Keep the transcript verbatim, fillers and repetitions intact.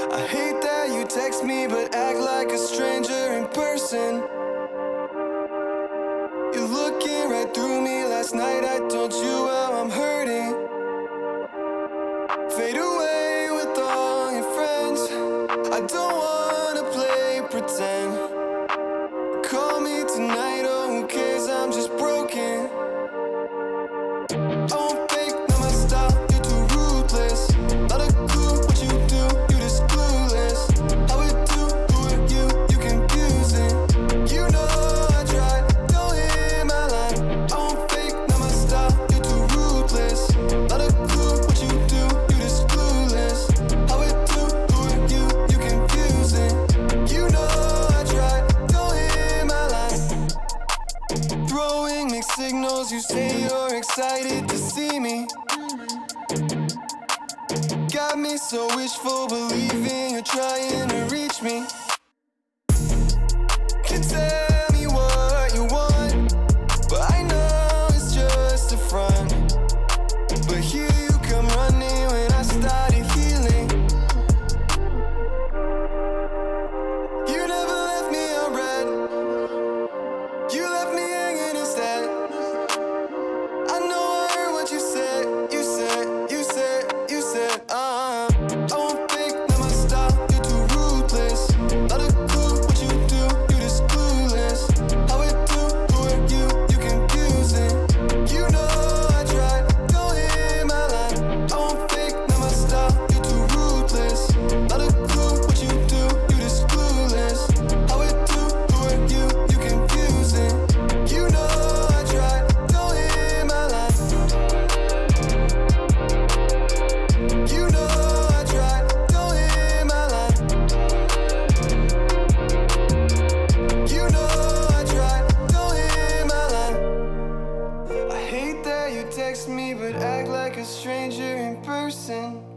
I hate that you text me but act like a stranger in person. You're looking right through me. Last night I told you how I'm hurting. Fade away with all your friends. I don't wanna play pretend. Call me tonight, oh who cares, I'm just broken. I won't fake, not my style, you're too ruthless. Not a clue what you do, you just clueless. How it do, who are you, you confusing. You know I tried, don't hit my line. I won't fake, not my style, you're too ruthless. Not a clue what you do, you just clueless. How it do, who are you, you confusing. You know I tried, don't hit my line. Throwing mixed signals, you say you're excited to see me. Got me so wishful, believing you're trying to reach me. Can tell me what you want, but I know it's just a front. But here you come running when I started healing. You never left me on red. You left me hanging instead. I know I heard what you said. You said, you said, you said, uh-huh. I won't fake, not my style, you're too ruthless. Not a clue what you do, you just clueless. How it do, who are you, you confusing. You know I tried, don't hit my line. I won't fake, not my style, you're too ruthless. Not a clue what you do, you just clueless. How it do, who are you, you confusing. You know I tried, don't hit my line. You know I tried, don't hit my line. You know I tried, don't hit my line. I hate that you text me but act like a stranger in person.